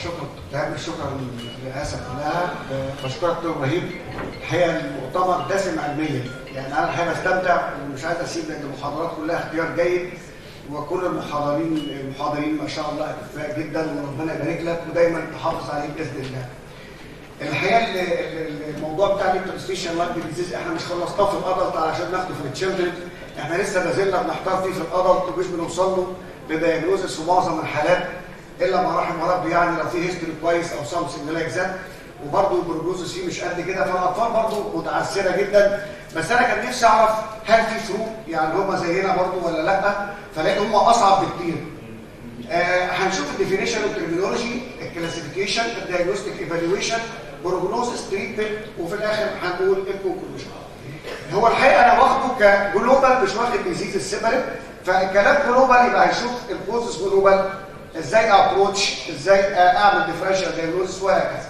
شكرا للاسف كلها. بشكرك دكتور ابراهيم. الحقيقه المؤتمر دسم علميا، يعني انا الحقيقه بستمتع ومش عايز اسيب لان المحاضرات كلها اختيار جيد، وكل المحاضرين ما شاء الله اكفاء جدا، وربنا يبارك لك ودايما تحافظ عليه باذن الله. الحقيقه الموضوع بتاع الانترستيشن لانج ديزيز احنا مش خلصناه في الادلت علشان ناخده في التشيلدرن، احنا لسه ما زلنا بنحتار فيه في الادلت ومش بنوصل له لدايجنوزس في معظم الحالات الا ما رحم ربي، يعني لو في هيستوري كويس او سامثينج لايك ذات، وبرضه البروجنوزس فيه مش قد كده، فالاطفال برضه متعثره جدا. بس انا كان نفسي اعرف هل في فروق، يعني هم زينا برضه ولا لا؟ فلقيت هم اصعب بكتير. هنشوف الديفينيشن والترمينولوجي، الكلاسيفيكيشن، الدايجنوستيك ايفالويشن، بروجنوزس، تريتمنت، وفي الاخر هنقول الكونكلوجن. هو الحقيقه انا واخده كجلوبال مش واخد ديزيز السيبريت، فالكلام جلوبال يبقى هنشوف الكوزز جلوبال، ازاي ابروتش، ازاي اعمل ديفرنشال دايجنوستس وهكذا.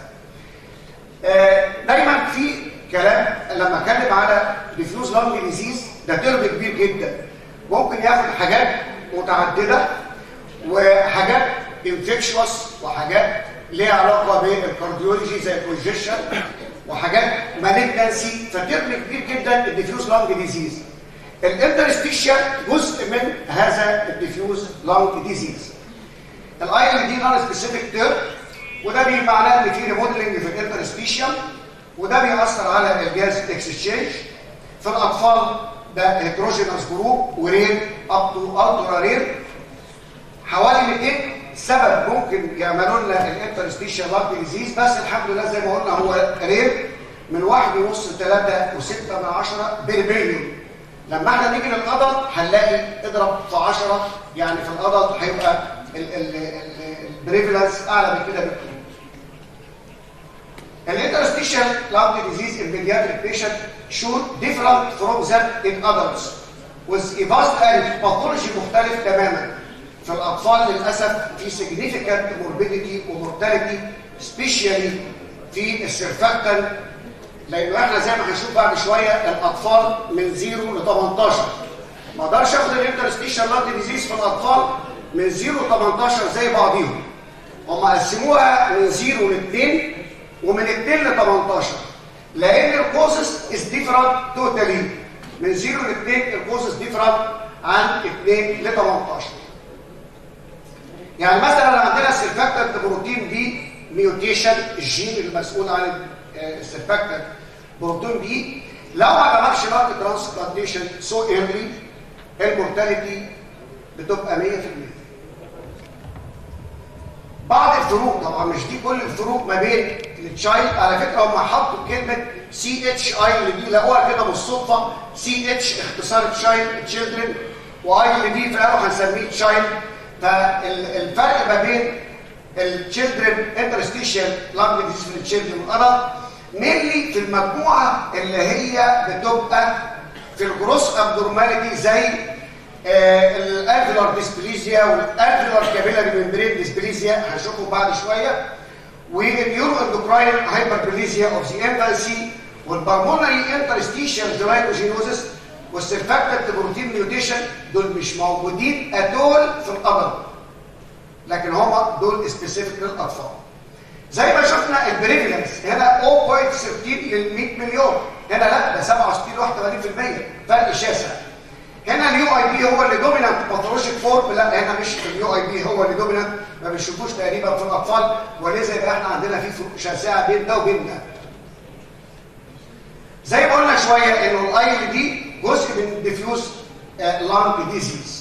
دايما في كلام لما اتكلم على ديفيوز لانج ديزيز ده ترم كبير جدا، ممكن ياخد حاجات متعدده وحاجات انفكشوس وحاجات ليها علاقه بالكارديولوجي زي الكونجيشن وحاجات مالجنسي، فترم كبير جدا الديفيوز لانج ديزيز. الانترستيشن جزء من هذا الديفيوز لانج ديزيز. الاي ال دي نون سبيسيفيك تيرم، وده معناه ان في ريموديلنج في الانترستيشن، وده بيأثر على الجاز اكسشينج. في الاطفال ده هيتروجينوس جروب ورير اب تو الترا رير. حوالي 200 سبب ممكن يعملوا لنا الانترستيشن لانج ديزيز، بس الحمد لله زي ما قلنا هو رير من 1.5 ل 3.6 بير. لما احنا نيجي للادلت هنلاقي اضرب في 10، يعني في الادلت هيبقى البريفلنس اعلى من كده بكتير. الانترستيشن لانج ديزيز in pediatric patient should different from that in adults with a vast area pathology مختلف تماما. في الاطفال للاسف في significant morbidity ومورتاليتي especially في السيرفاكتال، لانه احنا زي ما هنشوف بعد شويه الاطفال من 0 ل 18 ما اقدرش اخد الانترستيشن لانج ديزيز في الاطفال من 0 ل 18 زي بعضيهم. هم قسموها من 0 ل 2 ومن 2 ل 18 لان الكوزس از ديفرنت توتالي. من 0 ل 2 الكوزس ديفرنت عن 2 ل 18. يعني مثلا عندنا السيرفاكتنت بروتين بي ميوتيشن، الجين المسؤول عن السيرفاكتنت بروتين بي، لو ما عملش مارك ترانسبلانتيشن سو ايرلي المورتاليتي بتبقى 100%. بعض الفروق طبعا مش دي كل الفروق ما بين التشايلد، على فكره هم حطوا كلمه سي اتش اي اللي دي لقوها كده بالصدفه، سي اتش اختصار تشايلد تشيلدرن، واي اللي دي فقالوا هنسميه تشايلد. فالفرق ما بين التشيلدرن انترستيشن لانج ديزيز في التشيلدرن والادلت مينلي في المجموعه اللي هي بتبقى في الجروس ابنورماليتي زي الالفيولار ديسبليزيا والالفيولار كابيلاري ممبرين ديسبليزيا هنشوفهم بعد شويه، والنيورو اندوكراين هايبربليزيا اوف ذا انفانسي، والبلمونري انترستيشن جلايكوجينوزس والسيرفاكتنت بروتين ميوتيشن. دول مش موجودين اتول في الادلت، لكن هم دول سبيسيفيك للاطفال. زي ما شفنا البريفلنس هنا 0.13 لل 100 مليون، هنا لا ده 67 ل 81%، فرق شاسع. هنا اليو اي بي هو اللي دومينانت باثولوجيك فورم، لا هنا مش اليو اي بي هو اللي دومينانت، ما بنشوفوش تقريبا في الاطفال، ولذا يبقى احنا عندنا في فروق شاسعه بين ده وبين ده. زي ما قلنا شويه انه الاي ال دي جزء من ديفيوز لانج ديزيز.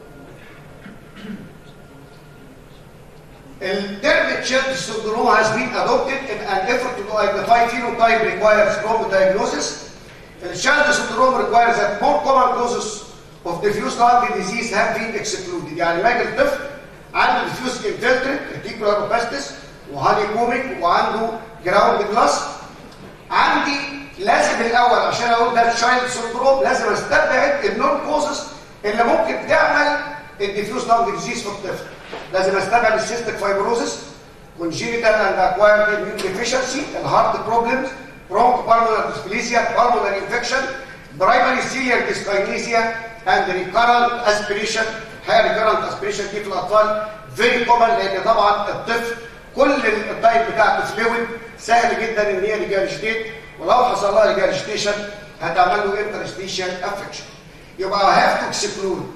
الترم تشيلد syndrome has been adopted in an effort to identify phenotype requires prompt diagnosis. The child syndrome requires that more common causes of diffuse lung disease have been excluded. يعني ما يجي الطفل عنده diffuse infiltrate reticular opastis وهانيكوميك وعنده جراوند جلاس، عندي لازم الاول عشان اقول ده child syndrome لازم استبعد النون كوزز اللي ممكن تعمل الديفيوز لانج ديزيز في الطفل. لازم استبعد السيستيك فايبروزس، congenital and acquired immune deficiency, الهارت بروبلمز، bronchopulmonary dysplasia, pulmonary infection, primary serial dyskinesia and recurrent aspiration. recurrent aspiration دي في الاطفال very common لان طبعا الطفل كل الدايت بتاعته فلويد، سهل جدا ان هي ريجارجيتيت، ولو حصل لها ريجارجيتيشن هتعمل له انترستيشال افكشن. يبقى هاف تو اكسكلود.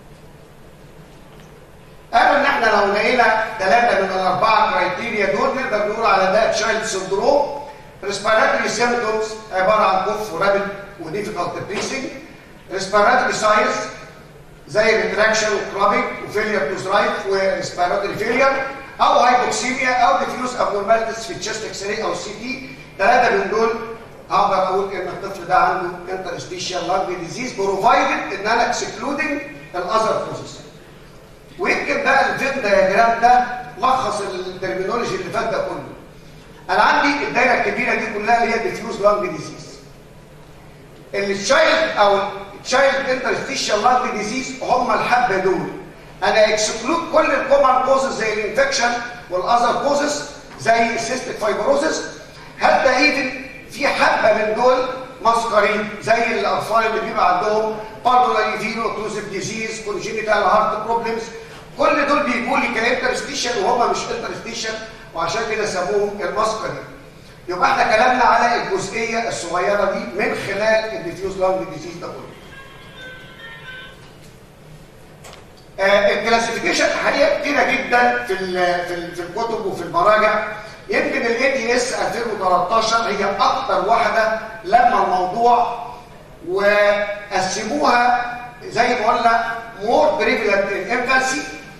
قالوا ان احنا لو لقينا 3 من ال4 كرايتيريا دول نقدر نقول على ده تشايلد سندروم. ريسبيراتوري سيمبتومز عباره عن كوف ورابد وديفيكالت بريسنج. ريسبيراتوري ساينس زي ريتراكشن وكرابينج وفيلير تو ثرايف وريسبيراتوري فيلير، او هايبوكسيميا او ديفيوز ابنورماليتيز في التشست اكس راي او السي تي. 3 من دول اقدر اقول ان الطفل ده عنده انترستيشال لانج ديزيز بروفايدد ان انا اكسكلودنج الاذر كوزز. ويمكن بقى الفين دايجرام ده لخص الترمينولوجي اللي فات ده كله. انا عندي الدايره الكبيره دي كلها اللي هي ديفيوز لانج ديزيز. التشايلد او تشايلد انترستيشال لانج ديزيز هم الحبه دول. انا اكسكلود كل الكومن كوزز زي الانفكشن والاذر كوزز زي السيستيك فايبروزس. حتى ايفن في حبه من دول مسكرين زي الاطفال اللي بيبقى عندهم بالمونري فينو اوكلوسيف ديزيز، كونجينيتال هارت بروبلمز. كل دول بيجوا لي كانترستيشن وهم مش انترستيشن، وعشان كده سموهم المسكرين. يبقى احنا كلامنا على الجزئيه الصغيره دي من خلال الديفيوز لانج ديزيز ده كله. الكلاسيفيكيشن الحقيقه كتيره جدا في الكتب وفي المراجع. يمكن الADS 2013 هي اكتر واحده لما الموضوع وقسموها زي ما قلنا مور بريفلنت ان انفانسي،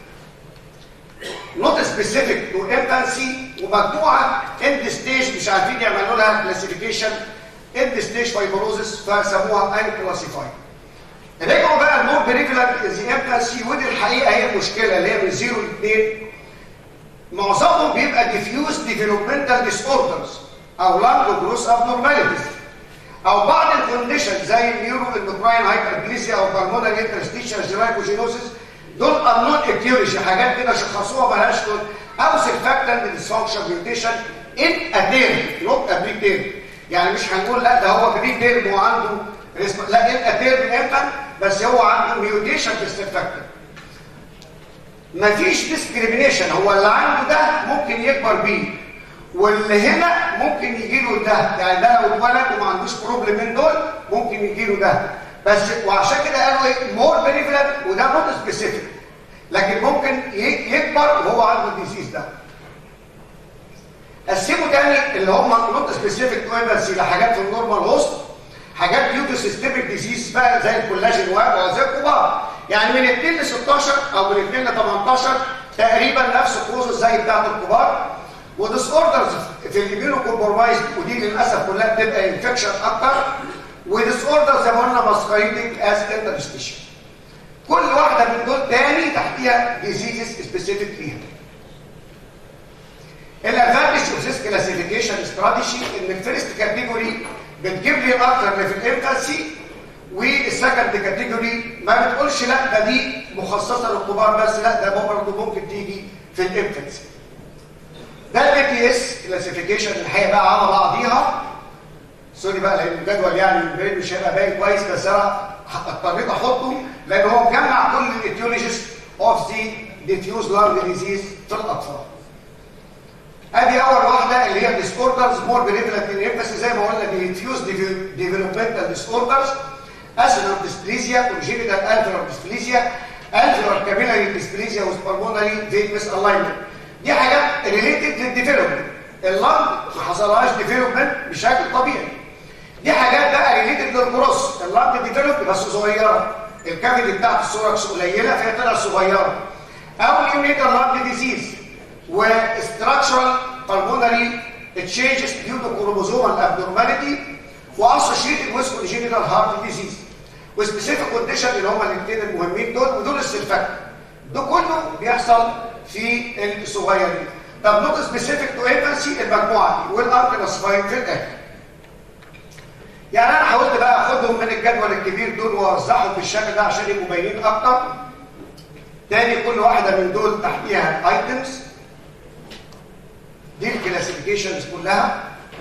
نوت سبيسيفيك تو انفانسي، ومجموعه اند ستيج مش عارفين يعملوا لها كلاسيفيكيشن، اند ستيج فايبروزس فسموها ان كلاسيفايد. رجعوا بقى المور بريفلنت ان انفانسي، ودي الحقيقه هي المشكله اللي هي من 0 ل 2. معظمهم بيبقى ديفيوز ديفلوبمنتال ديس اوردرز او لانج جروث ابنورماليتيز، او بعض الكونديشن زي النيورو اندوكراين هايبربليسيا او بالمونري انترستيشال جيرايكوجينوسيس. دول انون اتيولوجي، حاجات كده شخصوها مالهاش دول، او سيرفاكتنت ديسفانكشن ميوتيشن ان اتيرم نوت ابريتيرم. يعني مش هنقول لا ده هو بريتيرم وعنده لا، ان اتيرم انفانت بس هو عنده ميوتيشن في السيرفاكتنت. مفيش ديسكريميشن، هو اللي عنده ده ممكن يكبر بيه، واللي هنا ممكن يجي له ده. يعني ده لو اتولد وما عندوش بروبلم من دول ممكن يجي له ده بس. وعشان كده قالوا ايه مور بريفلنت، وده نوت سبيسيفيك، لكن ممكن يكبر وهو عنده الديزيز ده. قسموا تاني اللي هم نوت سبيسيفيك تو انفانسي لحاجات في النورمال هوست، حاجات ديو تو سيستميك ديزيز بقى زي الكولاجين وزي الكبار. يعني من 2 ل 16 او من 2 ل 18 تقريبا نفس الكوزز زي بتاعت الكبار. وديس اوردرز في الاميونو كومبرومايز، ودي للاسف كلها بتبقى انفكشن اكتر. وديس اوردرز زي ما قلنا ماسكرينيك از انترستيشن. كل واحده من دول تاني تحتيها ديزيزز سبيسيفيك ليها. الادفانتج اوف ذيس كلاسيفيكيشن استراتيجي ان الفيرست كاتيجوري بتجيب لي اكتر اللي في الانفانسي، والسكند كاتيجوري ما بتقولش لا ده دي مخصصه للكبار بس، لا ده برضه ممكن تيجي في الانفانسي. ده الADS كلاسيفيكيشن الحقيقه بقى على بعضيها. سوري بقى لان الجدول يعني مش هيبقى باين كويس، بس انا اضطريت احطه لان هو مجمع كل الايتيولوجيز اوف ذا ديفيوز لانج ديزيز في الاطفال. ادي اول واحده اللي هي ديسوردرز مور بريفلنت ان انفانسي، زي ما قلنا ديفيوز ديفلوبمنتال ديسوردرز، اسينال ديسبليزيا، كونجينيتال الفيولار ديسبليزيا، الفيولار كابيلاري ديسبليزيا وسبالمونري فين مس الاينمنت. دي حاجات ريليتد للديفلوبمنت. اللنج ما حصلهاش ديفلوبمنت بشكل طبيعي. دي حاجات بقى ريليتد للكروس، اللنج ديفلوبت بس صغيره، الكافيتي بتاعت الثوركس قليله فهي طلعت صغيره. او اليونيتال لنج ديزيز وستراكشرال بالمونري تشينجز ديو تو كروموزومال ابنورماليتي واسوشيتد ويز كونجينيتال هارت ديزيز وسبيسيفيك كونديشن اللي هم الاثنين المهمين دول، ودول السيرفاكتور. ده كله بيحصل في الصغيرين. طب نوت سبيسيفيك تو انفانسي المجموعه دي والانكلاسفايد في الاخر. يعني انا حاولت بقى اخدهم من الجدول الكبير دول واوزعهم بالشكل ده عشان يبقوا باينين اكتر. تاني كل واحده من دول تحتيها ايتمز، دي الكلاسيفيكيشنز كلها.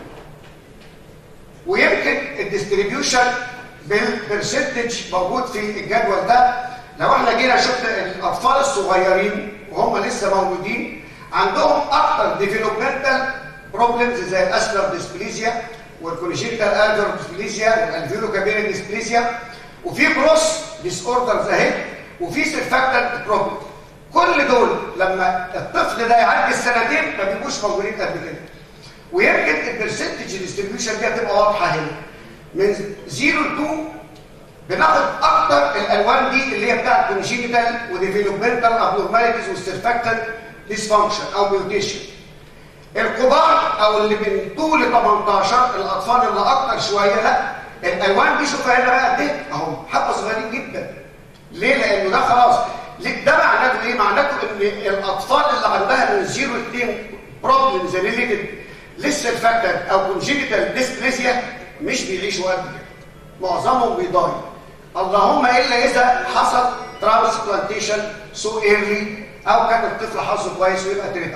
ويمكن الديستريبيوشن بالبرسنتج موجود في الجدول ده. لو احنا جينا شفنا الاطفال الصغيرين وهم لسه مولودين عندهم اكتر ديفلوبمنتال بروبلمز زي الاسلر ديسبليزيا والكونجيتال الفير ديسبليزيا والالفيرو كابيلاري ديسبليزيا، وفي بروس ديس اوردرز اهي، وفي سيرفاكتنت بروبلم. كل دول لما الطفل ده يعدي السنتين ما بيبقوش موجودين قد كده. ويمكن البرسنتج ديستريبيوشن دي هتبقى واضحه هنا. من 0 ل 2 بناخد اكتر الالوان دي اللي هي بتاعت كونجينيتال وديفلوبمنتال ابنورماليتيز والسيرفاكتنت ديسفانكشن او ميوتيشن. الكبار او اللي من 2 ل 18 الاطفال اللي اكتر شويه، لا الالوان دي شوفها هنا بقى قد ايه اهو، حبه صغيرين جدا. ليه؟ لانه ده خلاص. ده معناته ايه؟ معناته ان الاطفال اللي عندها من 0 ل 2 بروبلمز ريليتد للسيرفاكتنت او كونجينيتال ديسبليزيا مش بيعيشوا قد كده. معظمهم بيضايق. اللهم الا اذا حصل ترانسبلانتيشن سو ايرلي او كان الطفل حظه كويس ويبقى تريتابل.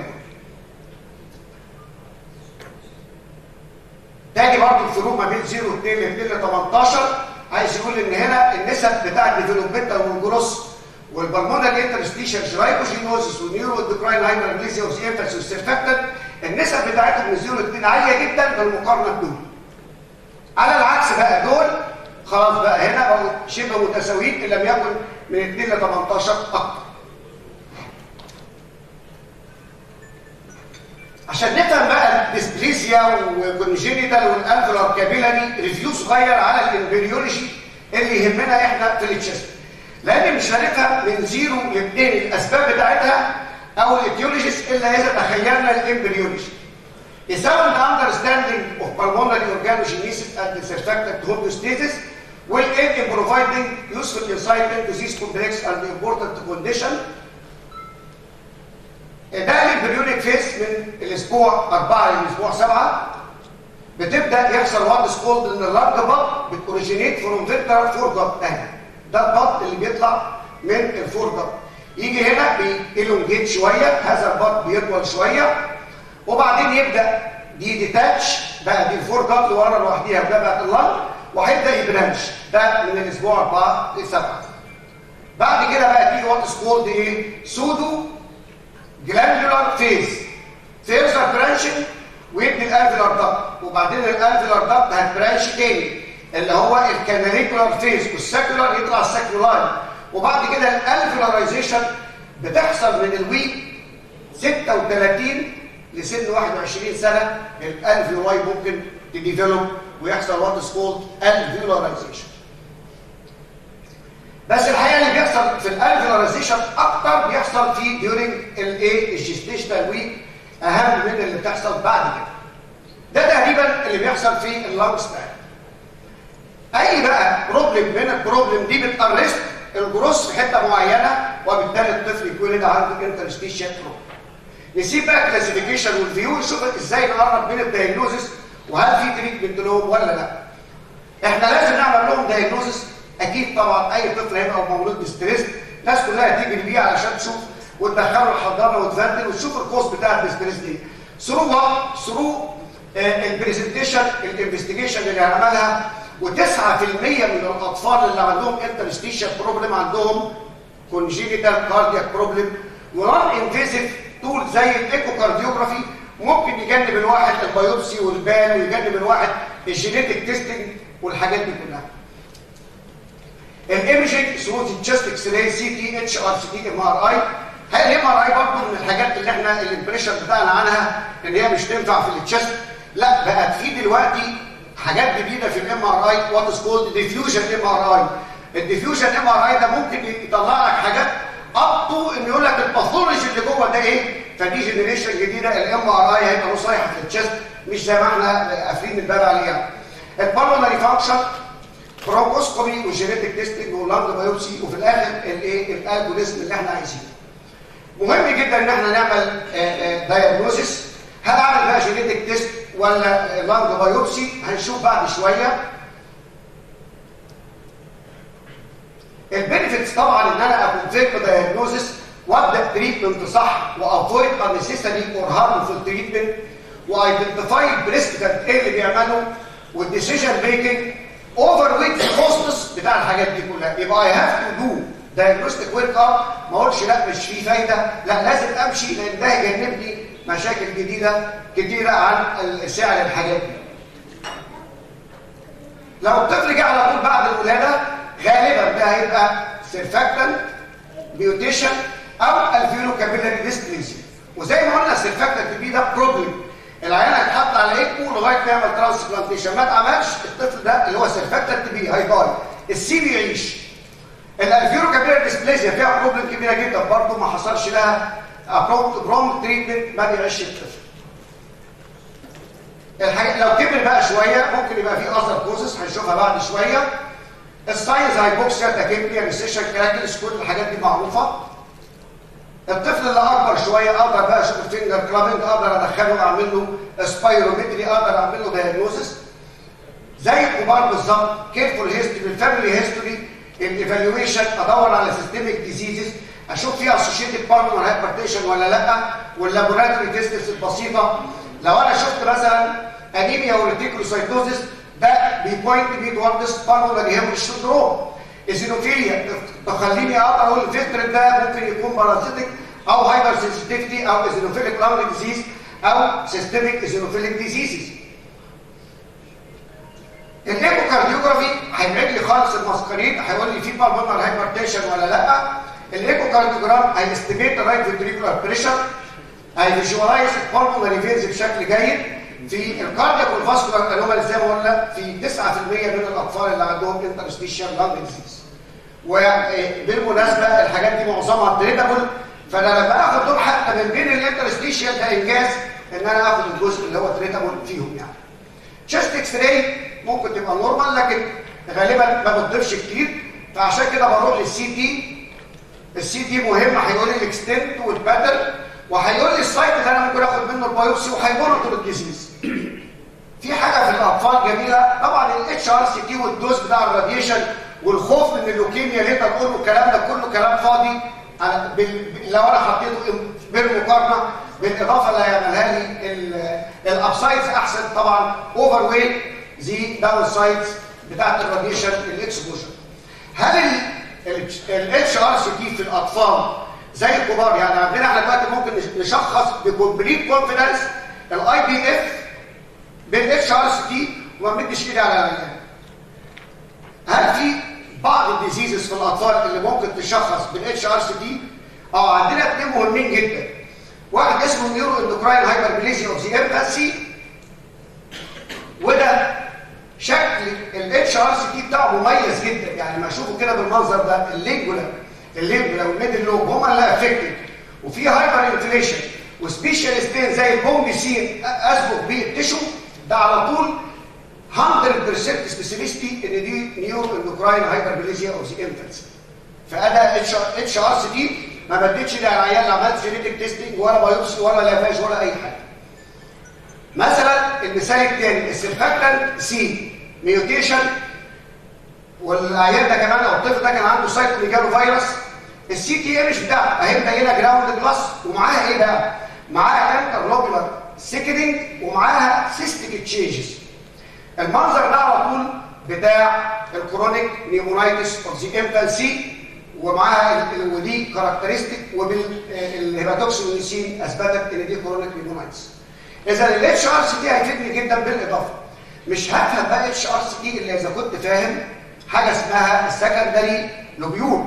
تاني برضه الفروق ما بين 0 و 2 ل 2 ل 18 عايز يقول ان هنا النسب بتاع الديفلوبمنتال والجروس والبلمونري انترستيشال جلايكوجينوزيس والنيورو اندوكراين هايبربليزيا والسيرفكس والسيرفاكتنت النسب بتاعتهم من 0 ل 2 عاليه جدا بالمقارنه بدول. على العكس بقى دول خلاص بقى هنا بقوا شبه متساويين ان لم يكن من 2 ل 18 اكتر. عشان نفهم بقى الديسبليزيا والكونجينيتال والالفولار كابيلاري ريفيو صغير على الامبريولوجي اللي يهمنا احنا في التشست. لان مش هنفهم من 0 ل 2 الاسباب بتاعتها او الايتيولوجيز الا اذا تخيلنا الامبريولوجي. A sound understanding of pulmonary organogenesis and the surfactant homeostasis will aid in providing useful insight into this complex and important condition. ده الامبريونيك فيس من الاسبوع 4 للاسبوع 7 بتبدا يحصل وات كولد ان اللارج بط بتوريجينيت فروم فيرترال فورجت اهي. ده البط اللي بيطلع من الفورجت يجي هنا بيلونجيت شويه، هذا البط بيطول شويه وبعدين يبدا دي ديتاتش بقى دي الفورجت اللي ورا لوحديها وده بقى اللنج وهيبدا يبرانش. ده من الاسبوع 4 ل 7. بعد كده بقى تيجي وات كولد ايه؟ سودو جلاندولار فيز فيرزر برانشنج ويدي الالفيولار داكت، وبعدين الالفيولار داكت هتبرانش تاني اللي هو الكاناليكولار فيز والساكولار يطلع الساكولاين، وبعد كده الالفيولارايزيشن بتحصل من الويك 36 لسن 21 سنه. الالفيولاي ممكن تديفلوب ويحصل وات از كولد الفيولارايزيشن. بس الحقيقه اللي بيحصل في الالفيولارايزيشن اكتر بيحصل في ديورنج الايه الجيستيشنال ويك اهم من اللي بتحصل بعد كده. ده تقريبا اللي بيحصل في اللانج سبان. اي بقى بروبلم من البروبلم دي بتارست الجروس في حته معينه وبالتالي الطفل يتولد عنده انترستيشن بروبلم. نسيب بقى كلاسيفيكيشن والفيو نشوف ازاي نقرب من الدايجنوزس وهل في تريتمنت لهم ولا لا. احنا لازم نعمل لهم دايجنوزس اكيد طبعا. اي طفل هيبقى مولود بستريس الناس كلها تيجي بيه علشان تشوف وتدخله الحضانه وتفندل وتشوف الكوز بتاع الستريس دي ثرو البرزنتيشن الانفستيجيشن اللي هنعملها. و9% من الاطفال اللي عندهم انترستيشن بروبلم عندهم كونجينيتال كاردياك بروبلم. ونون انفيزيف تول زي الايكوكارديوجرافي ممكن يجنب الواحد البيوبسي والبان ويجنب الواحد الجينيتك تيستنج والحاجات دي كلها. الايمجنج ثرو التشست اكس راي سي تي اتش ار سي تي ام ار اي. هل الام ار اي برضه من الحاجات اللي احنا الامبريشن بتاعنا عنها ان هي مش تنفع في التشست؟ لا، بقت في دلوقتي حاجات جديده في الام ار اي وات از كولد ديفيوجن ام ار اي. الديفيوجن ام ار اي ده ممكن يطلع لك حاجات اب تو ان يقول لك الباثولوجي اللي جوه ده ايه. فدي جنريشن جديده الام ار اي هيبقى له صيحه في التشست مش زي ما احنا قافلين الباب عليها. البالمونري فانكشن برونكوسكوبي وجينيتك تيستنج واللانج بايوبسي وفي الاخر الايه الالجوريزم اللي احنا عايزينه. مهم جدا ان احنا نعمل دايجنوزس. هل اعمل بقى جينيتك تيست ولا لانج بايوبسي؟ هنشوف بعد شويه. البينيفيتس طبعا ان انا اكونفيرم دايجنوزس وابدا تريتمنت صح وافويد unnecessary or harmful treatment وايدنتيفاي البريسكتنت ايه اللي بيعمله والديسيجن ميكنج اوفر ويت الكوستس بتاع الحاجات دي كلها. يبقى اي هاف تو دو دايجنوستيك ويك اب ما اقولش لا مش في فايده، لا لازم امشي لان ده هيجنبني مشاكل جديده كتيره عن سعر الحاجات دي. لو الطفل جه على طول بعد الولاده غالبا ده هيبقى سيرفاكتنت ميوتيشن او الفيولو كابيلاري ديسبليسيا. وزي ما قلنا السيرفاكتنت بي ده بروبلم، العيان هيتحط على ايكو لغايه ما يعمل ترانسبلانتيشن، ما اتعملش الطفل ده اللي هو سيرفاكتنت بي هيضاي، السي بيعيش. الالفيولو كابيلاري ديسبليسيا فيها بروبلم كبيره جدا برضه، ما حصلش لها برومت تريتمنت، ما بيعيش الطفل. الحاجة لو كبر بقى شويه ممكن يبقى فيه اثر كوزس هنشوفها بعد شويه. الساينز هايبوكسيا، تاكيبنيا، ريسيشن، كراكلز، كل الحاجات دي معروفه. الطفل اللي اكبر شويه اقدر بقى اشوف الفينجر كلابنج، اقدر ادخله اعمل له سبايرومتري، اقدر اعمل له دايجنوستس زي الكبار بالظبط. كيرفول هيستوري، الفاميلي هيستوري، الايفالويشن، ادور على سيستميك ديزيزز اشوف فيها اسوشيتد بالمونر هايبرتنشن ولا لا، واللابوراتوري تيستس البسيطه. لو انا شفت مثلا انيميا وريتيكولوسايتوزس ده بيبوينت بي توردس بالمونري هيموريج سندروم. ايزينوفيليا تخليني اقدر اقول الفلتر ده ممكن يكون بارازيتك او هايبر سنسيتيفيتي او ايزينوفيليك لانج ديزيز او سيستميك ايزينوفيليك ديزيزز. الايكوكارديوجرافي هيبعد لي خالص المسكرين، هيقول لي في بالمونر هايبرتنشن ولا لا. الايكوكارديوجرام هيستيميت الرايت فنتريكولار بريشر، هيفيجوالايز البالمونري فينز بشكل جيد. في الكاردياك والفاسكولار انومالي زي ما قلنا في 9% من الاطفال اللي عندهم انترستيشال لانج ديزيز. وبالمناسبه الحاجات دي معظمها تريتابل، فانا لما اخد دول حتى من بين الانترستيشال ده انجاز ان انا اخد الجزء اللي هو تريتابل فيهم يعني. تشست اكس راي ممكن تبقى نورمال لكن غالبا ما بتضيفش كتير، فعشان كده بروح للسي تي. السي تي مهم، هيقول لي الاكستنت والباترن وهيقول لي السايت اللي انا ممكن اخد منه البايوبسي وهيمونيتور الديزيز. في حاجه في الاطفال جميله طبعا، الاتش ار سي تي والدوز بتاع الراديشن والخوف من اللوكيميا اللي انت تقول له الكلام ده كله كلام فاضي. لو انا حطيته بالمقارنه بالاضافه اللي هيعملها لي الابسايدز احسن طبعا، اوفر ويت زي داون سايدز بتاعت الراديشن الاكسبوجر. هل الاتش ار سي تي في الاطفال زي الكبار؟ يعني عندنا احنا دلوقتي ممكن نشخص بكومبليت كونفيدنس الاي بي اف بالاتش ار سي تي وما بنديش ايدي على العيان. هل في بعض الديزيزز في الاطفال اللي ممكن تشخص بالاتش ار سي تي؟ عندنا اثنين مهمين جدا. واحد اسمه نيورو اندوكراين هايبربليزيا اوف ذا انفانسي، وده شكل الاتش ار سي تي بتاعه مميز جدا، يعني ما اشوفه كده بالمنظر ده. اللينجولا والميدل لوب هما اللي افكتد، وفي هايبر انفليشن وسبيشال ستين زي البومبي سين اسبق بيه التشو ده على طول 100% سبيسيفيستي ان دي نيورو اندوكراين هايبربليزيا اوف ذا انفانسي. فانا اتش ار سي تي ما بديتش للعيان لا عملت جينيتك تيستنج ولا بايوبسي ولا لافاج ولا اي حاجه. مثلا المثال الثاني السيرفاكتنت سي ميوتيشن، والعيان ده كمان او الطفل ده كان عنده سايتوميجالو فيروس. السي تي ايمج بتاعته اهي مبينه جراوند جلاس، ومعاها ايه بقى؟ معاها انترلوبولار سيكنينج ومعاها سيستيك تشينجز. المنظر ده على طول بتاع الكرونيك نيمونايتس اوف ذا انفانسي، ومعاها ودي كاركترستيك، وبالهيباتوكسيميسين اثبتت ان دي كرونيك نيمونايتس. اذا الاتش ار سي تي هيفيدني جدا بالاضافه. مش هفهم بقى اتش ار سي تي الا اذا كنت فاهم حاجه اسمها السكندري لوبيول،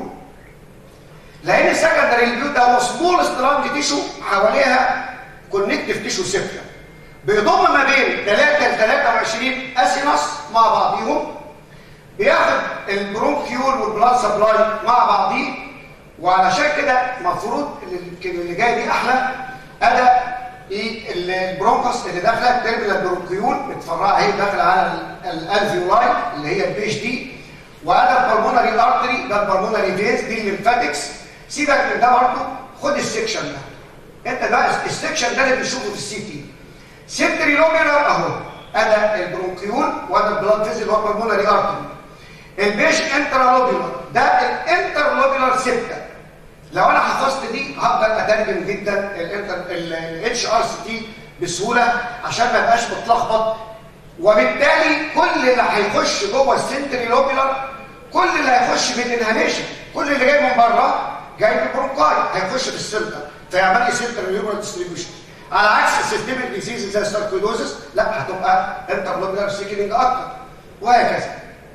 لان السكندري لوبيول ده هو سمول سترانج تيشو حواليها كونكتيف تيشو سيبتا بيضم ما بين 3 ل 23 اسينس مع بعضيهم، بياخد البرونكيول والبلاد سبلاي مع بعضيه. وعلشان كده المفروض اللي جاي دي احلى اداء البرونكوس اللي داخله التيرمينال برونكيول متفرعه اهي داخله على الالفيولاي اللي هي البيش دي، واداء البلمونري ارتري ده البلمونري فيز دي الليمفاتكس. سيبك من ده برضه، خد السكشن ده. انت بقى السكشن ده اللي بنشوفه في السي تي سنتري لوبيولار اهو، اداء البرونكيول واداء البلاد فيز اللي هو البلمونري ارتري. البيش انترالوبيولار ده الانترلوبيولار سيبتا. لو انا حفظت دي هقدر اترجم جدا الاتش ار سي تي بسهوله عشان ما ابقاش متلخبط، وبالتالي كل اللي هيخش جوه السنتري لوبيولار كل اللي هيخش بالانهاليشن، كل اللي جاي من بره جاي بالبرونكاي هيخش في السنتر فيعمل لي سنتر نيورال ديستريبيوشن. على عكس السيستميك ديزيز زي الساركويدوزس لا، هتبقى انترلوبيولار سيكنينج اكتر وهكذا.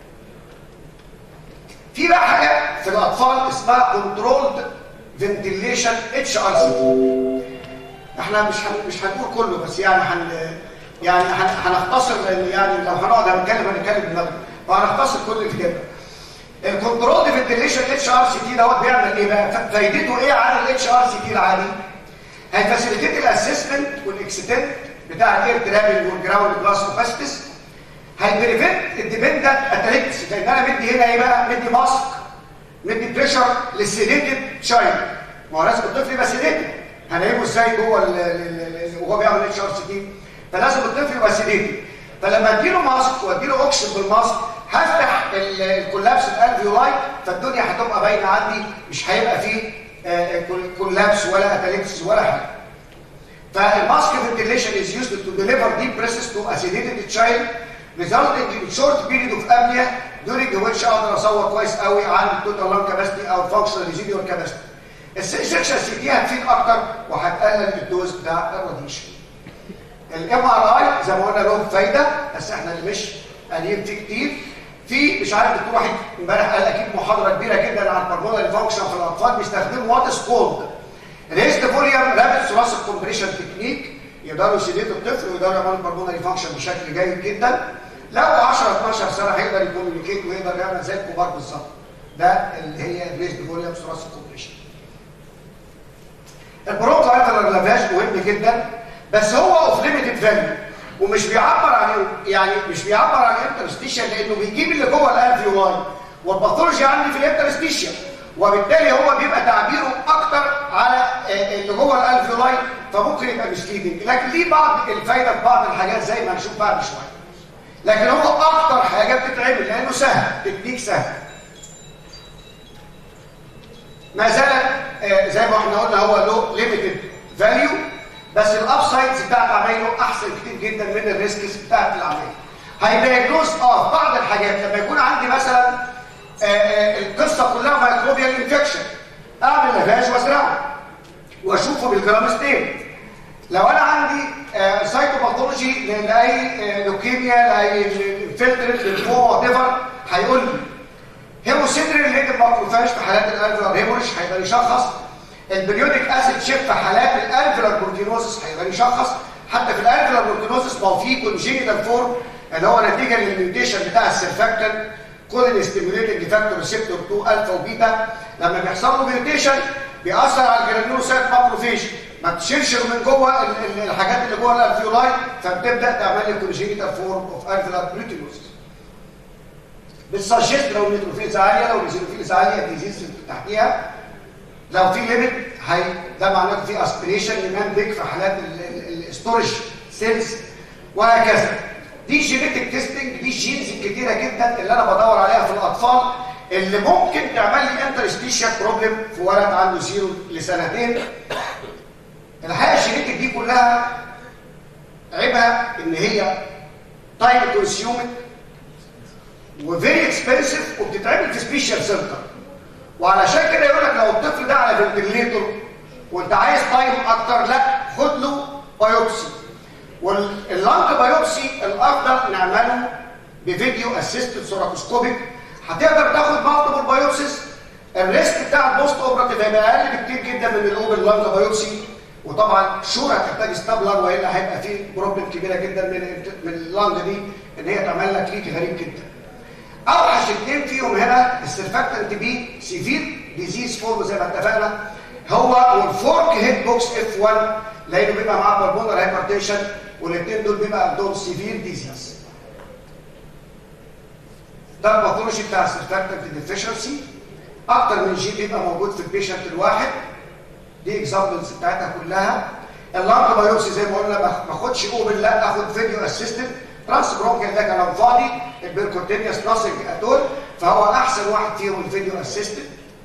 في بقى حاجه في الاطفال اسمها كنترولد فنتيليشن HRCT. احنا مش هنقول كله، بس يعني هنختصر، لان يعني لو هنقعد هنتكلم دلوقتي، فهنختصر كل الكلام. الكنترول فنتيليشن HRCT دوت بيعمل ايه بقى؟ فايدته ايه عن الHRCT العادي؟ هيفاسيليتيت الاسسمنت والاكستنت بتاع الاير ترافل والجراوند جلاس اوباسيتيز. هيبريفنت الديبندنت اتاليكس، لان انا مدي هنا ايه بقى؟ مدي ماسك، مدي بريشر للسيديتد تشايلد. ما هو لازم الطفل يبقى سيديتد، هنلاقيه ازاي جوه وهو بيعمل HRCT؟ فلازم الطفل يبقى سيديتد. فلما اديله ماسك واديله اوكسجين بالماسك هفتح الكولابس الالفيولاي، فالدنيا هتبقى باينه عندي، مش هيبقى فيه كولابس ولا اتاليكسس ولا حاجه. فالماسك فنتيليشن is used to deliver deep breaths to a sedated child resulting in short period of apnea during which اقدر اصور كويس قوي عن التوتال لانج كاباسيتي او الفانكشنال ريزيديوال كاباسيتي. السكشن سي دي هتفيد اكتر وهتقلل الدوز بتاع الراديشن. الMRI زي ما قلنا له فايده، بس احنا اللي مش قالين فيه كتير. في مش عارف دكتور واحد امبارح قال اكيد محاضره كبيره جدا عن البلمونري فانكشن في الاطفال، بيستخدموا وات از كولد ريست فوليوم رابيد ثوراسيك كومبريشن تكنيك، يقدروا يسيديتوا الطفل ويقدروا يعملوا البلمونري فانكشن بشكل جيد جدا. لو 10 12 سنه هيقدر يكوميونيكيت ويقدر يعمل زي الكبار بالظبط. ده اللي هي الريست فوليوم ثوراسيك كومبريشن. البرونكو ارتريال لافاج مهم جدا، بس هو اوف ليميتد فاليو ومش بيعبر عن مش بيعبر عن الانترستيشن، لانه بيجيب اللي جوه الالفيولاي والباثولوجي عندي في الانترستيشن، وبالتالي هو بيبقى تعبيره اكتر على اللي جوه الالفيولاي، فممكن يبقى مسليدنج، لكن ليه بعض الفايده في بعض الحاجات زي ما هنشوف بعد شويه. لكن هو اكتر حاجه بتتعمل لانه سهل، تكنيك سهل. ما زال زي ما احنا قلنا هو له ليميتد فاليو، بس الابسايدز بتاعت عمايله احسن كتير جدا من الريسكس بتاعت العمايل. هيدايجنوز بعض الحاجات لما يكون عندي مثلا القصه كلها مايكروبيال انفكشن، اعمل لافاج وازرعه واشوفه بالجرام ستين. لو انا عندي سايتوباثولوجي لاي لوكيميا لاي فلتر للفوم وات ايفر، هيقول لي هيموسيدرين هيد ماكروفاج في حالات الالفيولار هيموريج هيقدر يشخص، البريودك اسيد شيب في حالات الالفيولار بروتينوزس هيقدر يشخص، حتى في الالفيولار بروتينوزس ما هو في كونجينيتال فورم اللي هو نتيجه للميوتيشن بتاع السيرفاكتن كولين ستيموليتنج فاكتور ريسبتور 2 الفا وبيتا. لما بيحصل له ميوتيشن بيأثر على الجرانيولوسايت ماكروفيج، ما بتشيلش من جوه الحاجات اللي جوه الالفيولاي، فبتبدا تعمل لي كونجينيتال فورم اوف الفيولار بروتينوزس. بتسجست لو النيتروفيلز عاليه، لو الزينوفيلز عاليه ديزيز تحتيها. لو في ليميت ده معناته في اسبريشن ينام بيك في حالات الستورج سيلز وهكذا. دي جينيتك تيستنج، دي جينز الكتيره جدا اللي انا بدور عليها في الاطفال اللي ممكن تعمل لي انترستيشيال بروبلم في ولد عنده 0 لسنتين. الحقيقه الجينيتك دي كلها عيبها ان هي تايم كونسيومنج وفيري اكسبنسيف وبتتعمل في سبيشال سنتر، وعلشان كده يقول لك لو الطفل ده على فنتليتور وانت عايز تايم اكتر، لا خد له بايوبسي. واللانج بايوبسي الافضل نعمله بفيديو اسيستد ثوراكوسكوبيك، هتقدر تاخد مالتيبل بايوبسيز. الريسك بتاع البوست اوبراتيف هيبقى اقل بكتير جدا من الاوبن لانج بايوبسي، وطبعا شور هتحتاج ستابلر، والا هيبقى فيه بروبلم كبيره جدا من اللانج دي ان هي تعمل لك ليك غريب جدا. اوحش اثنين فيهم هنا السيرفاكتنت بي سيفير ديزيز فورم زي ما اتفقنا، هو والفورك هيد بوكس اف 1 لانه بيبقى معاه بالمونر هايبرتنشن، والاثنين دول بيبقى عندهم سيفير ديزيز. ده الباثولوجي بتاع السيرفاكتنت ديفيشنسي، اكتر من جين بيبقى موجود في البيشنت الواحد. دي اكزامبلز بتاعتها كلها. اللانج بايوبسي زي ما قلنا ما اخدش اوبن، لا اخد فيديو اسيستد. ترانس برونكيال ده كلام فاضي، البيركوتينيوس ناسنج اتول، فهو احسن واحد فيهم الفيديو اسيستد.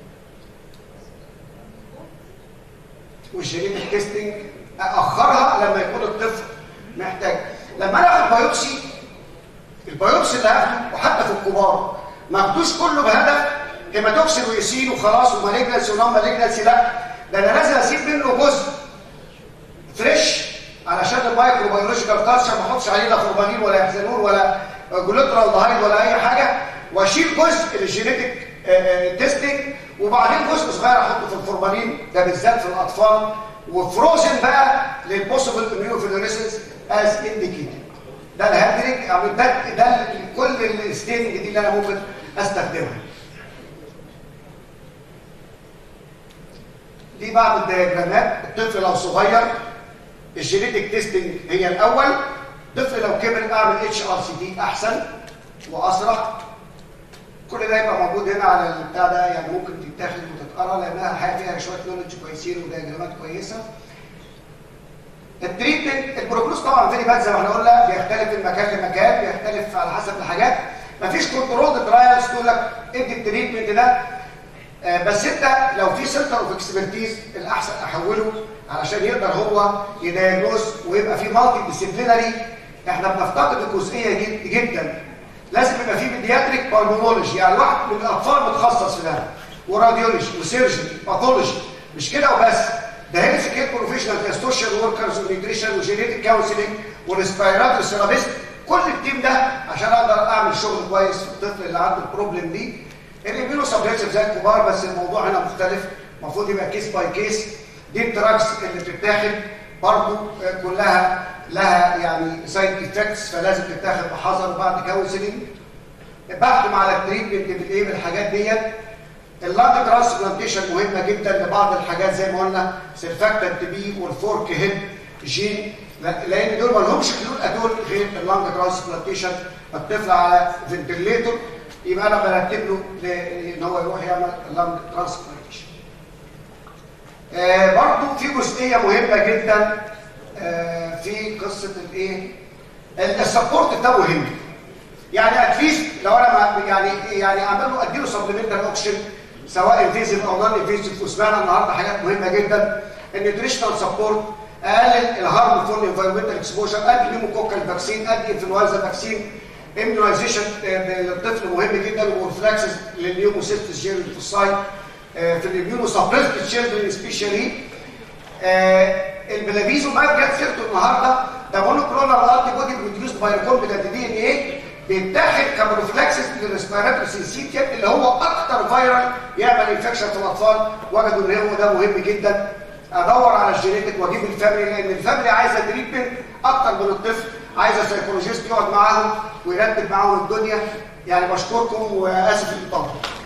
والجينيتك تيستنج اخرها لما يكون الطفل محتاج. لما انا اخد بايوبسي، البايوبسي اللي هاخده وحتى في الكبار ما اخدوش كله بهدف هيماتوكسين ويسين وخلاص ومالجنسي ونون مالجنسي، لا، ده انا لازم اسيب منه جزء فريش علشان المايكرو بيولوجيكال كالتشر ما احطش عليه لا فورمالين ولا يحزنون ولا جلوترالدهايد ولا اي حاجه، واشيل جزء للجينيتك تيستنج وبعدين جزء صغير احطه في الفورمالين ده بالذات في الاطفال، وفروزن بقى للبوسيبل اميونوفلوريسنس از انديكيتد. ده الهاندلنج او ده كل الستيننج دي اللي انا ممكن استخدمها. دي بعض الدياجرامات. الطفل لو صغير الجينيتك تيستنج هي الاول، الطفل لو كبر اعمل HRCT احسن واسرع. كل ده يبقى موجود هنا على البتاع ده، يعني ممكن تتاخد وتتقرا لانها حاجه فيها شويه نولج كويسين ودياجرامات كويسه. التريتمنت البروجنوز طبعا فيري باد زي ما احنا قلنا، بيختلف من مكان لمكان، بيختلف على حسب الحاجات، مفيش كنترول ترايلز تقول لك ادي التريتمنت ده، بس انت لو في سنتر اوف اكسبرتيز الاحسن احوله علشان يقدر هو يدايجنوز ويبقى في مالتي ديسيبلينري. احنا بنفتقد الجزئيه جدا، لازم يبقى في بيدياتريك بالمونولوجي، يعني واحد من الاطفال متخصص في ده، وراديولوجي وسيرجري باثولوجي، مش كده وبس، ده هيلث كير بروفيشنال كسوشيال وركرز ونيوتريشن وجينيتك كونسلنج وريسبيراتوري ثيرابيست، كل التيم ده عشان اقدر اعمل شغل كويس في الطفل اللي عنده البروبلم دي. الاميونو سبريسيف زي الكبار بس الموضوع هنا مختلف، المفروض يبقى كيس باي كيس. دي الدراجز اللي بتتاخد برضه كلها لها يعني سايد افكتس، فلازم تتاخد بحذر وبعد كونسلنج. بحكم على التريتمنت بالايه بالحاجات ديت. اللانج ترانسبلانتيشن مهمه جدا لبعض الحاجات زي ما قلنا سيرفاكتنت بي والفورك هيد جين، لان دول ما لهمش حلول ادول غير اللانج ترانسبلانتيشن. الطفل على فنتليتور يبقى انا برتب له ان هو يروح يعمل اللانج ترانسبلانتيشن. برضه في جزئيه مهمه جدا في قصه الايه السبورت ده مهم، يعني اتليست لو انا يعني اعمل له اديله سبلمنتال اوكسجين سواء انفيزيف او نون انفيزيف، وسمعنا النهارده حاجات مهمه جدا. النيوتريشنال سبورت، اقلل الهارمفول انفايرمنتال اكسبوجر، ادي نيموكوكال فاكسين، ادي انفلونزا فاكسين، اميونايزيشن للطفل مهم جدا، وورفلاكسز للنيوموسيستس جيرل فوسايت في الاميونو سبريسد تشيلدرن سبيشالي. البلافيزو ما جت سيرته النهارده، ده مونوكلونال انتي بودي بروديوسد باي ريكومبيننت دي ان ايه، بيتاخد كبروفلاكسس للريسبيراتوري سينسيتيف اللي هو اكتر فيرال يعمل انفكشن في الاطفال. وجدوا ان هو ده مهم جدا. ادور على الجينيتك واجيب الفاميلي، لان الفاميلي عايزه تريتمنت اكتر من الطفل، عايزه سايكولوجيست يقعد معاهم ويرتب معاهم الدنيا. يعني بشكركم واسف للطلب.